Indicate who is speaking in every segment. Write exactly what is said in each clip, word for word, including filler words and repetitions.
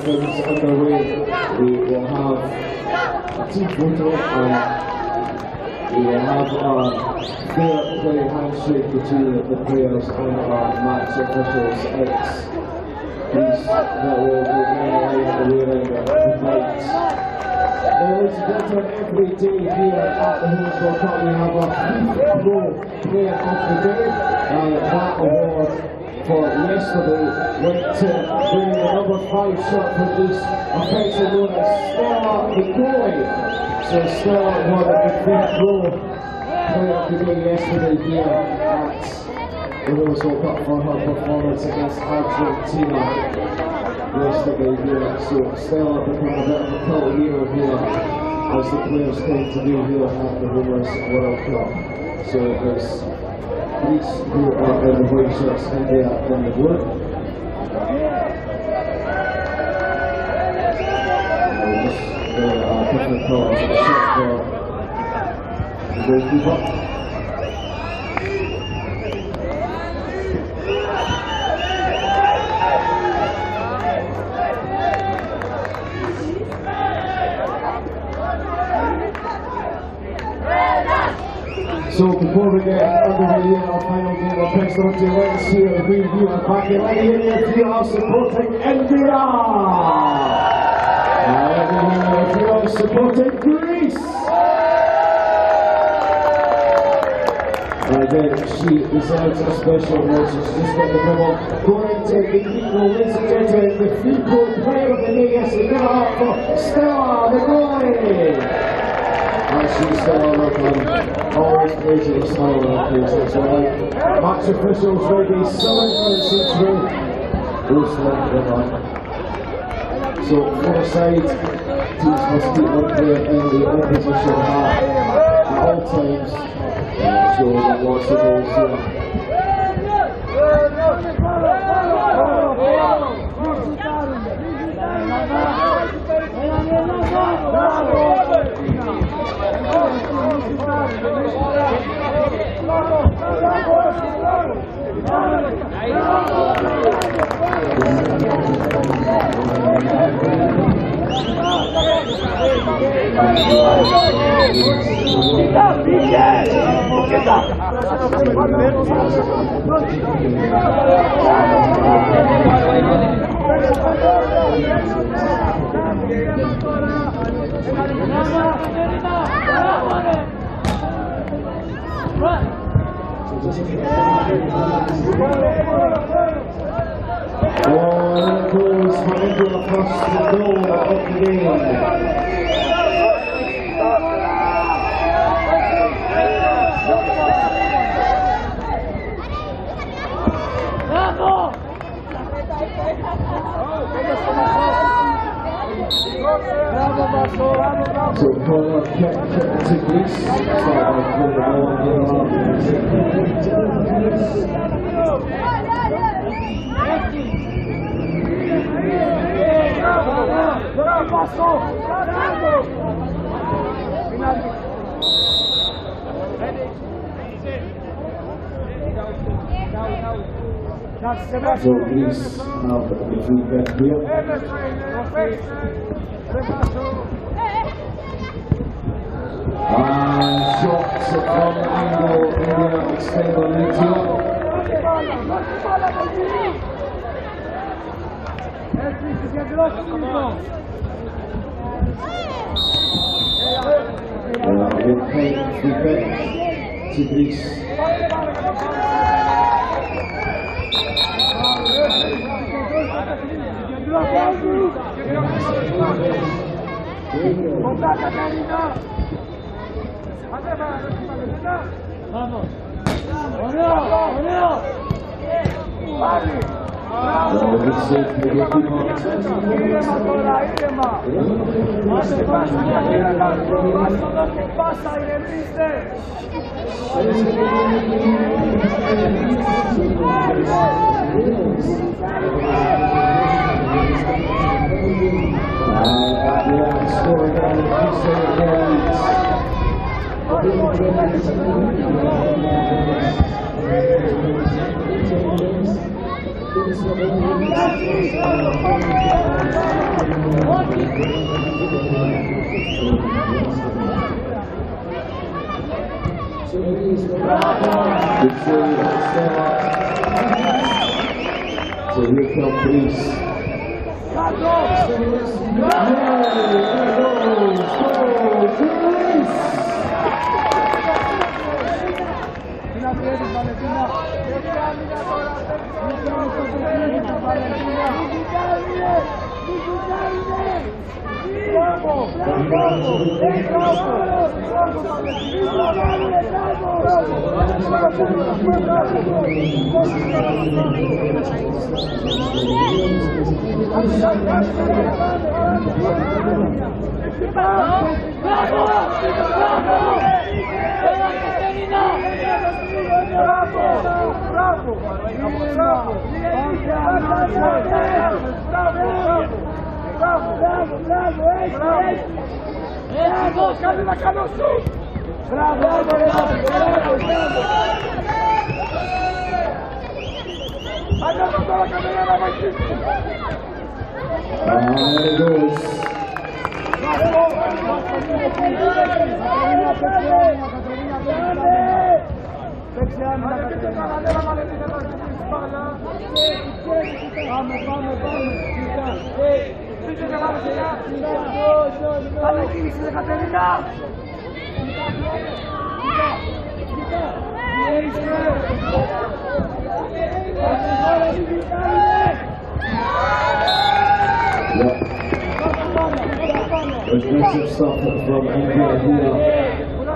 Speaker 1: things underway. We will have a team photo and we will have a fair play handshake between the players and our match officials. It's these that will be wearing the fight. Ladies and gentlemen, every day here at the Homes World Cup we have a Pro Player of the Day. Uh, that award for yesterday went to bring the number five shot for this affection known as Stella the goalie. So Stella won the Pro Player of the Day yesterday here at the Homes World Cup for her performance against Argentina yesterday here. So Stella became a bit of a cult hero here as the players came to do here at the Homes World Cup. So there's Greece who are in the white shirts, India in the blue. And just the uh, different colours of the shirt for the goalkeeper. So before we get underway here, our final game of Pensalty, let's see a review of back in India if you are supporting India. And if you are supporting Greece. And then she deserves a special mention. She's just got the medal going to the equal, ladies and gentlemen, the FIFO Player of the Day. Yes, we give it up for Stella the goalie. And she's still on her plan. Always crazy to smile on her face, that's alright. Match officials ready, seven minutes each way. Goes left the line. So, four side, teams must keep one player in the opposition half at all times. And so, that lots of goals here. Oh, there goes Mahendra across the goal of the game. So corner kept to Greece. So Greece now the free back here. And shots from the angle, India extend the lead here. Uh, with point free back to Greece.
Speaker 2: Vamos.
Speaker 1: So here come police. Aggressive stuff from India here.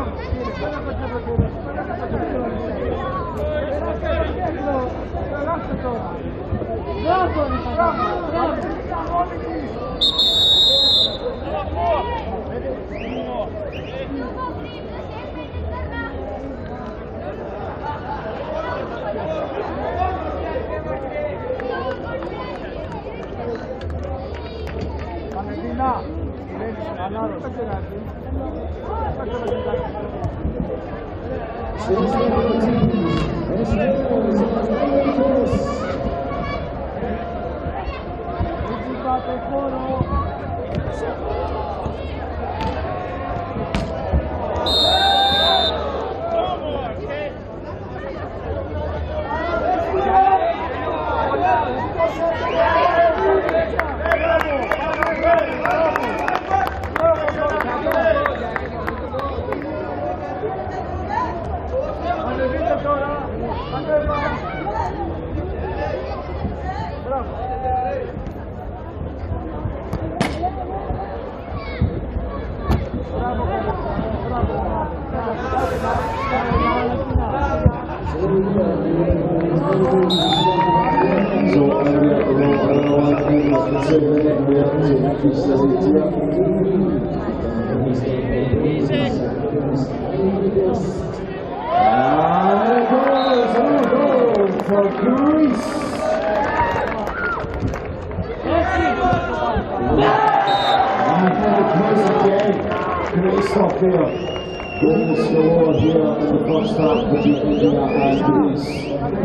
Speaker 1: Stop here. Going to score here in the first half between India and Greece.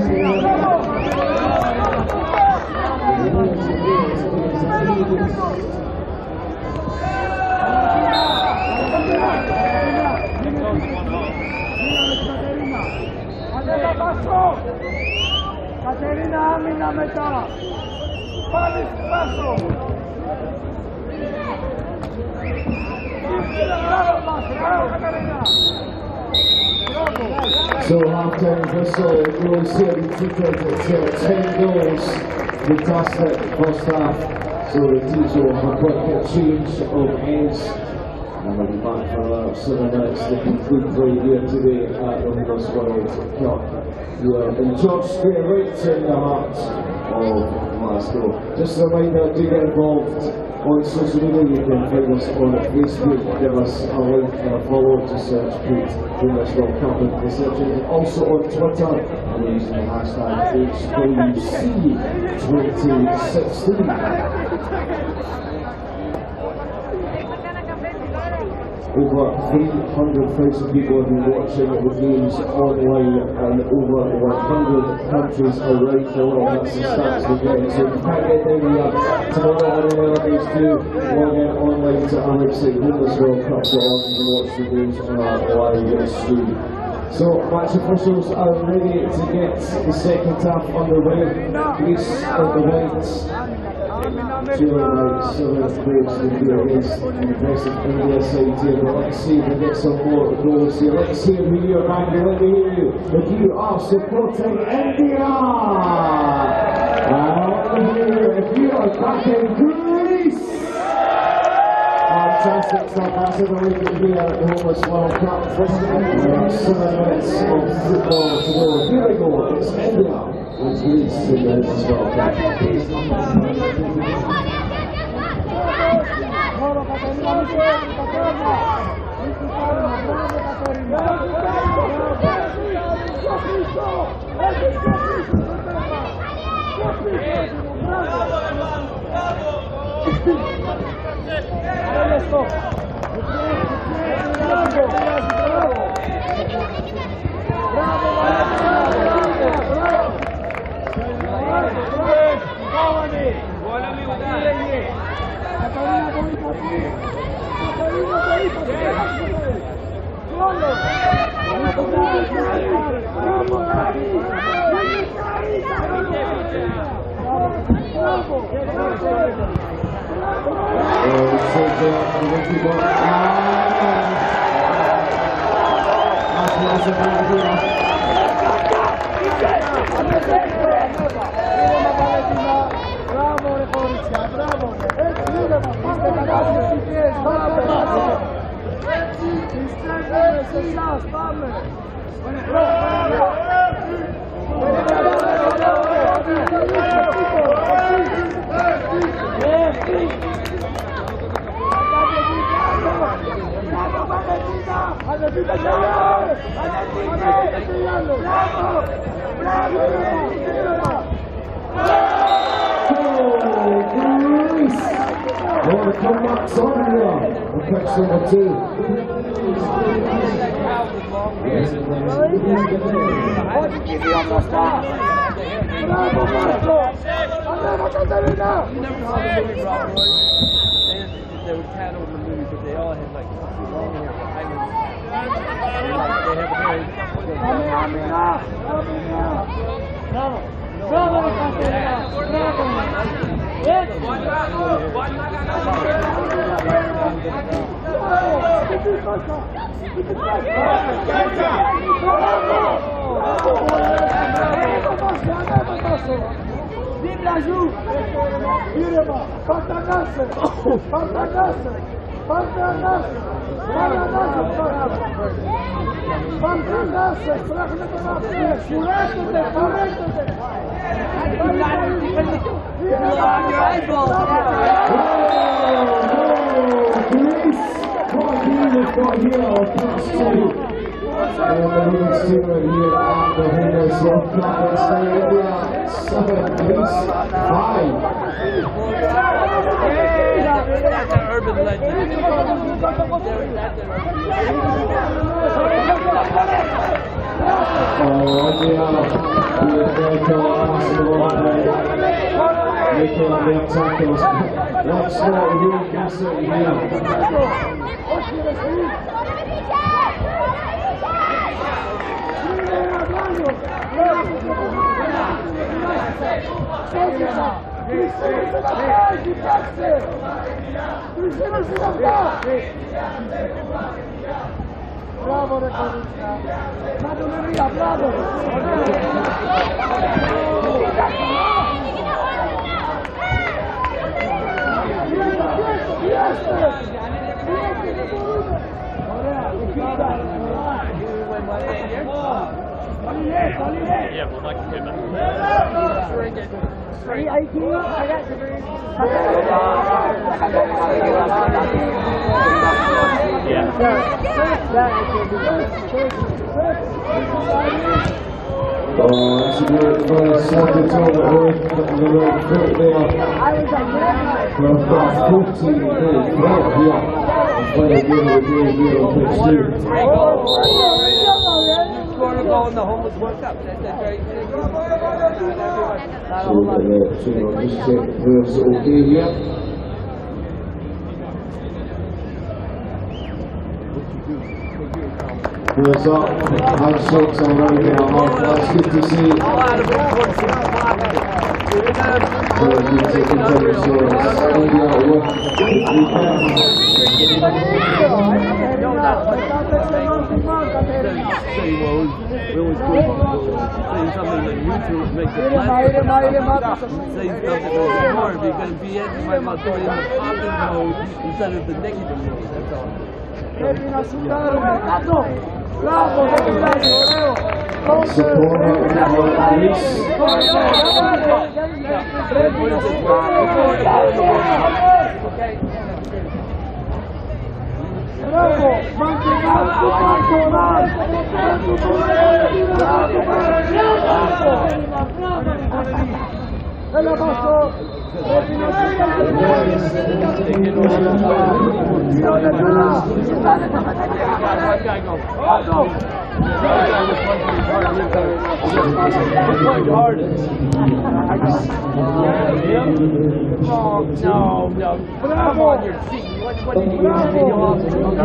Speaker 2: Κατερίνα, άμυνα μετά. Πάλι σπάσω.
Speaker 1: So half-time whistle, goal seventy-two to ten goals. Fantastic first half. So the teams will have a quick change of ends. And we'll be back for another seven minutes to conclude play here today at the Winners' World Cup. Here in George Square, right in the heart of Glasgow. Just a reminder, do get involved on social media. You can find us on Facebook, give us a like and a follow, just search Pete Winners' World Cup in the searches. Also on Twitter, and using the hashtag H W C twenty sixteen. over three hundred thousand people have been watching the games online in over one hundred countries around the world. That's the stats we're getting. So if you can't get down here tomorrow or any other days, do log in online to our website, homeless world cup dot org, and watch the games on our live stream. So, match officials are ready to get the second half underway. Greece at the right, Chile right, seventh place to be against the impressive India side here. But let's see if we get some more goals here. Let's see if we hear back. Let me hear you. If you are supporting India, and let me hear you if you are backing Greece. Fantastic stuff. That's it. We're going to be at the Homeless World Cup. Seven minutes of football to go. Here we go. It's India with Greece in the Homeless World Cup.
Speaker 2: Let's go.
Speaker 1: Well, the comeback's on here. Catch number two.
Speaker 2: Pode que vir apostar. Bravo, Marco. Andiamo, Catarina.
Speaker 3: There was cattle in the movie, but they all had like long hair behind them. They had very.
Speaker 2: Bravo. Bravo, Catarina. Bravo. Vibraju! Virema! Pantanasa! Pantanasa! Pantanasa! Pantanasa! Pantanasa! Surrender! Surrender!
Speaker 1: And the women's team right here at the Homeless World Cup. It's Nigeria seven, Greece five.
Speaker 3: That's an urban legend.
Speaker 1: Oh, India with their goal passing the ball play. Making the attackers. Let's go, here, Cassidy here.
Speaker 2: Bravo, Recordica. Madoneria, bravo.
Speaker 3: Yeah, we'll like him.
Speaker 2: I got the
Speaker 3: Yeah.
Speaker 1: Oh, that's a good first second over the right foot there.
Speaker 2: I was like,
Speaker 1: Well, about fourteen minutes, right here. play again with the here on pitch two.
Speaker 3: Three goals. You scored a goal in the homeless World Cup. That's a great thing.
Speaker 1: So we're going to just check who's okay here. Wheels up, handshakes already in our half, that's good to see.
Speaker 3: All out of it towards the clock.
Speaker 1: So we keep taking turns, so it's India with the three points.
Speaker 3: No, that's what say, well, we always go say something that YouTube makes it pleasant. Say something that's more, because be it, you might want to throw it in the positive mode instead of the negative mode, that's all.
Speaker 2: Bravo,
Speaker 1: Support for Alice.
Speaker 2: Bravo, mantenere tu controlare. E la passo.
Speaker 3: Oh, no, no. Come on your feet. What, what did you do? You off?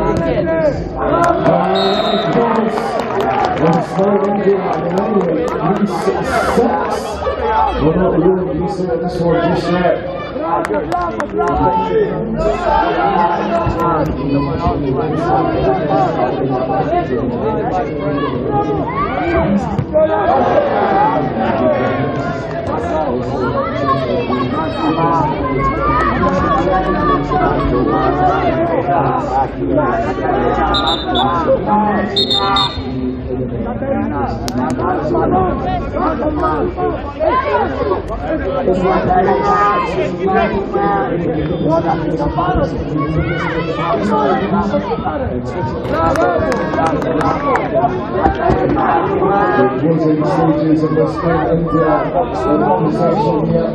Speaker 1: We're not really using this one just yet.
Speaker 2: Bravo, bravo, bravo.
Speaker 1: The closing stages of this game, India in possession yet.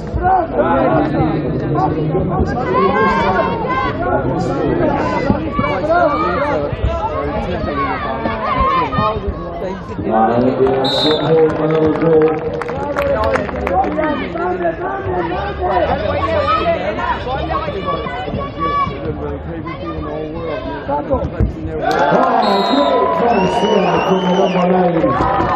Speaker 1: And India shot home another goal. Oh, great pass there from the number nine.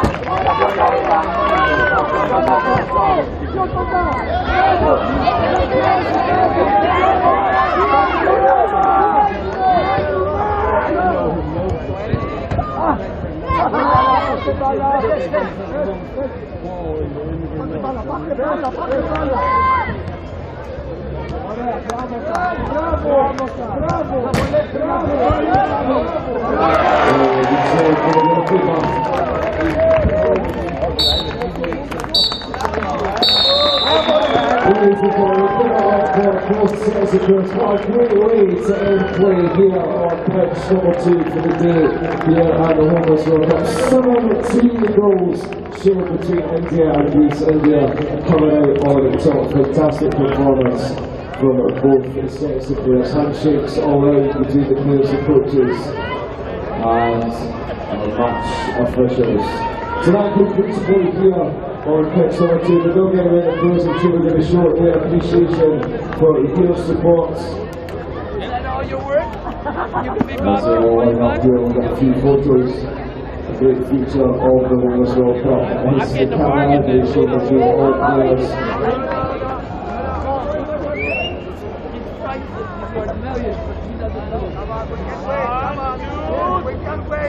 Speaker 1: What a great way to end play here on pitch number two for the day here at the Homeless World Cup. seventeen goals shared between India and Greece. India coming out on top. Fantastic performance from both sets of players. Handshakes all out between the players and coaches and uh, match officials. So that concludes play here on pitch number two. The Bill Game and Frozen two are going to show their appreciation for your support.
Speaker 3: Is that all your work? You can be
Speaker 1: As
Speaker 3: back
Speaker 1: they all line up here, we've got a few photos. A great feature of the Homeless World Cup. Hence the camera, they show the two all players.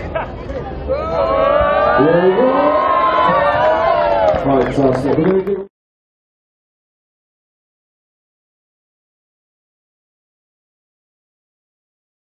Speaker 1: There we go. Fantastic.